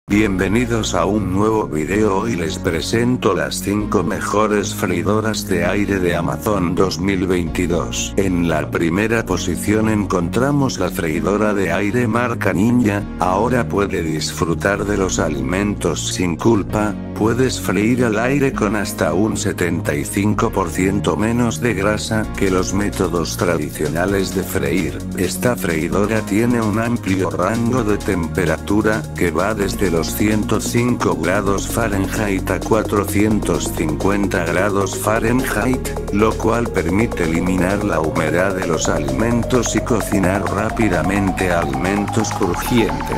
Bienvenidos a un nuevo video. Hoy les presento las 5 mejores freidoras de aire de Amazon 2022. En la primera posición encontramos la freidora de aire marca Ninja. Ahora puede disfrutar de los alimentos sin culpa. Puedes freír al aire con hasta un 75% menos de grasa que los métodos tradicionales de freír. Esta freidora tiene un amplio rango de temperatura que va desde los 105 grados Fahrenheit a 450 grados Fahrenheit, lo cual permite eliminar la humedad de los alimentos y cocinar rápidamente alimentos crujientes.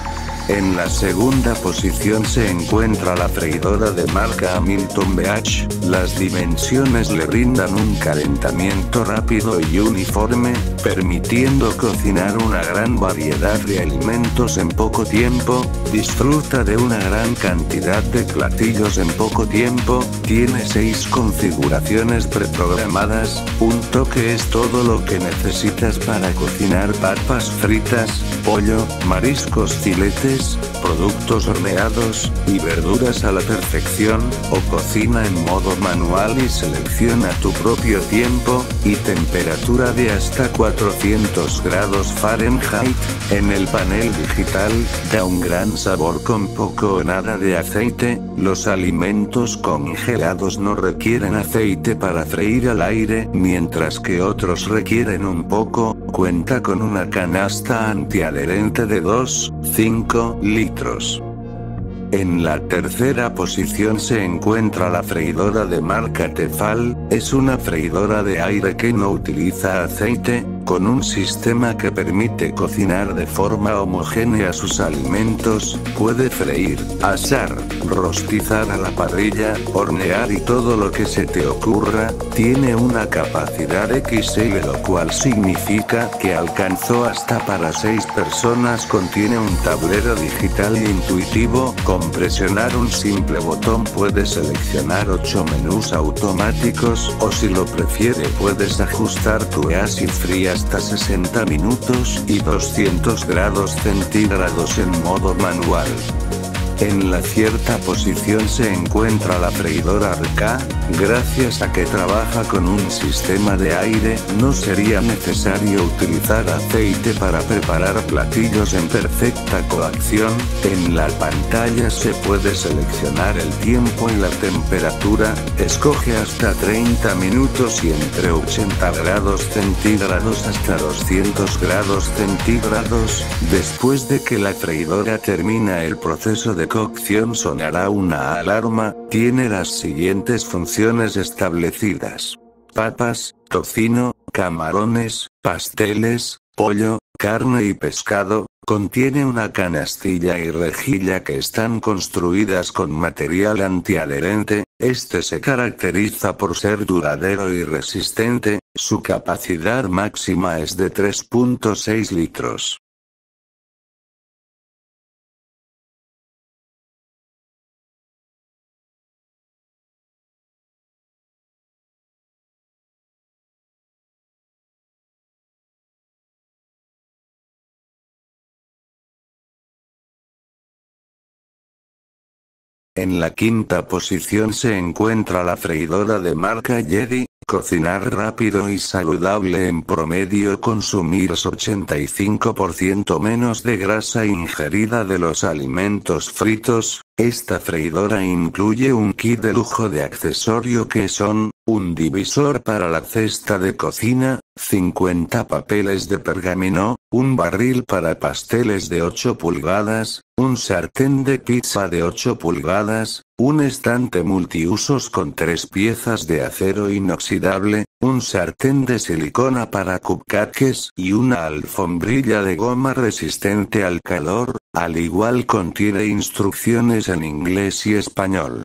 En la segunda posición se encuentra la freidora de marca Hamilton Beach. Las dimensiones le brindan un calentamiento rápido y uniforme, permitiendo cocinar una gran variedad de alimentos en poco tiempo. Disfruta de una gran cantidad de platillos en poco tiempo. Tiene 6 configuraciones preprogramadas. Un toque es todo lo que necesitas para cocinar papas fritas, pollo, mariscos, filetes, productos horneados, y verduras a la perfección, o cocina en modo manual y selecciona tu propio tiempo y temperatura de hasta 400 grados Fahrenheit. En el panel digital, da un gran sabor con poco o nada de aceite. Los alimentos congelados no requieren aceite para freír al aire, mientras que otros requieren un poco. Cuenta con una canasta antiadherente de 2,5 litros. En la tercera posición se encuentra la freidora de marca Tefal. Es una freidora de aire que no utiliza aceite, con un sistema que permite cocinar de forma homogénea sus alimentos. Puede freír, asar, rostizar a la parrilla, hornear y todo lo que se te ocurra. Tiene una capacidad XL, lo cual significa que alcanzó hasta para 6 personas. Contiene un tablero digital intuitivo. Con presionar un simple botón puedes seleccionar 8 menús automáticos, o si lo prefiere puedes ajustar tu Easy Free hasta 60 minutos y 200 grados centígrados en modo manual. En la cierta posición se encuentra la freidora RK. Gracias a que trabaja con un sistema de aire, no sería necesario utilizar aceite para preparar platillos en perfecta cocción. En la pantalla se puede seleccionar el tiempo y la temperatura. Escoge hasta 30 minutos y entre 80 grados centígrados hasta 200 grados centígrados. Después de que la freidora termina el proceso de cocción sonará una alarma. Tiene las siguientes funciones establecidas: papas, tocino, camarones, pasteles, pollo, carne y pescado. Contiene una canastilla y rejilla que están construidas con material antiadherente. Este se caracteriza por ser duradero y resistente. Su capacidad máxima es de 3,6 litros. En la quinta posición se encuentra la freidora de marca Jedi. Cocinar rápido y saludable. En promedio consumir 85% menos de grasa ingerida de los alimentos fritos. Esta freidora incluye un kit de lujo de accesorio que son: un divisor para la cesta de cocina, 50 papeles de pergamino, un barril para pasteles de 8 pulgadas, un sartén de pizza de 8 pulgadas, un estante multiusos con 3 piezas de acero inoxidable, un sartén de silicona para cupcakes y una alfombrilla de goma resistente al calor. Al igual contiene instrucciones en inglés y español.